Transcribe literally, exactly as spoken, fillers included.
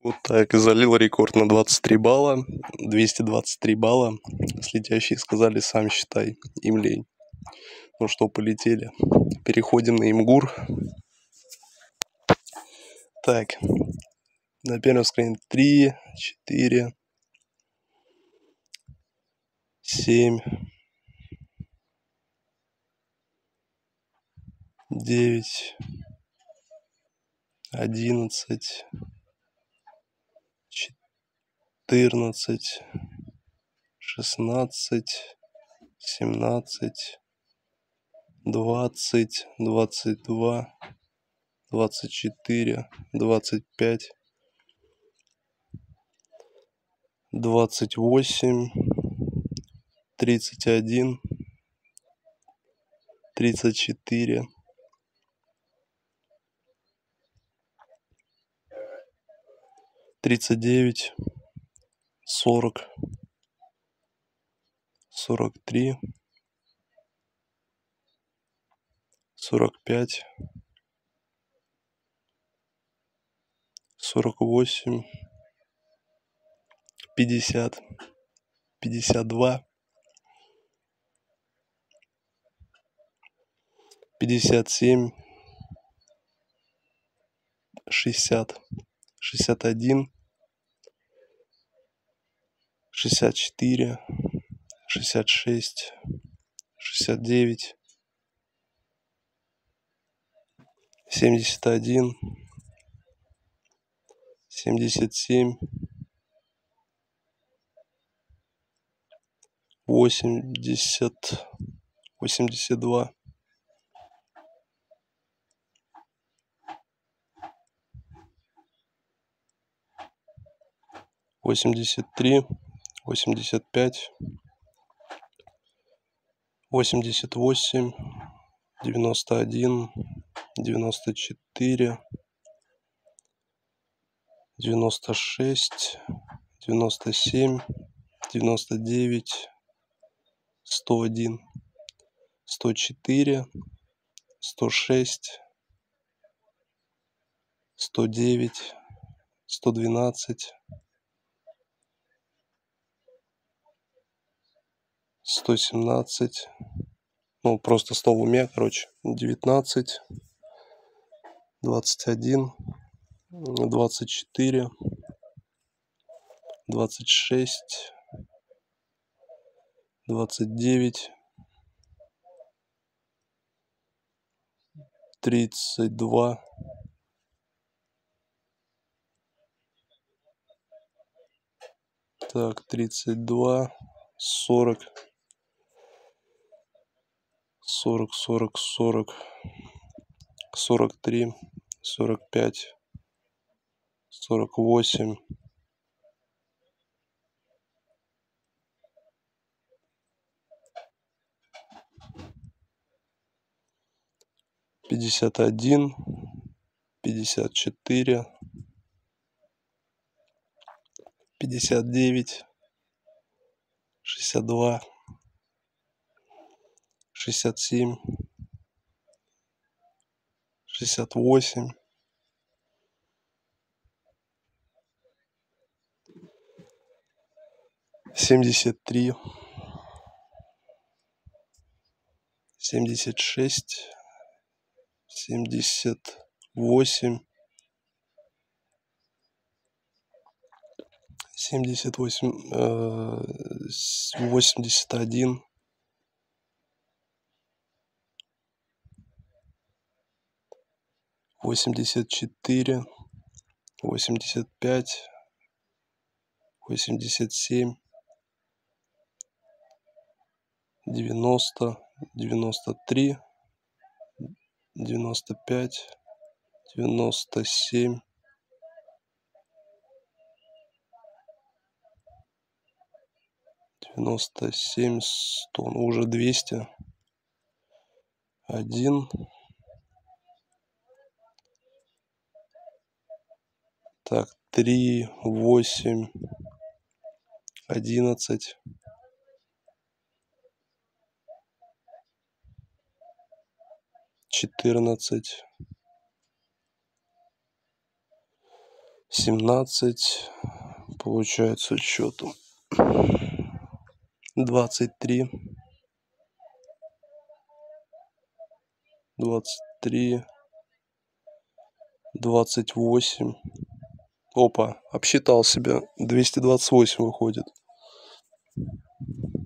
Вот так, и залил рекорд на двадцать три балла, двести двадцать три балла. С летящие сказали, сам считай, им лень. Ну что, полетели. Переходим на Имгур. Так, на первом скрине три, четыре, семь, девять, одиннадцать, четырнадцать, шестнадцать, семнадцать, двадцать, двадцать два, двадцать четыре, двадцать пять, двадцать восемь, тридцать один, тридцать четыре, тридцать девять, сорок, сорок три, сорок пять, сорок восемь, пятьдесят, пятьдесят два, пятьдесят семь, шестьдесят, шестьдесят один, шестьдесят четыре, шестьдесят шесть, шестьдесят девять, семьдесят один, семьдесят семь, восемьдесят, восемьдесят два, восемьдесят три, восемьдесят пять, восемьдесят восемь, девяносто один, девяносто четыре, девяносто шесть, девяносто семь, девяносто девять, сто один, сто четыре, сто шесть, сто девять, сто двенадцать, сто семнадцать, ну просто сто в уме, короче, девятнадцать, двадцать один, двадцать четыре, двадцать шесть, двадцать девять, тридцать два, так, тридцать два, сорок, сорок, сорок, сорок, сорок три, сорок пять, сорок восемь, пятьдесят один, пятьдесят четыре, пятьдесят девять, шестьдесят два, шестьдесят семь, шестьдесят восемь, семьдесят три, семьдесят шесть, семьдесят восемь, семьдесят восемь, восемьдесят один, восемьдесят четыре, восемьдесят пять, восемьдесят семь, девяносто, девяносто три, девяносто пять, девяносто семь, девяносто семь, сто, ну уже двести, один, так, три, восемь, одиннадцать, четырнадцать, семнадцать, получается счету двадцать три, двадцать три, двадцать восемь. Опа, обсчитал себя, двести двадцать восемь выходит.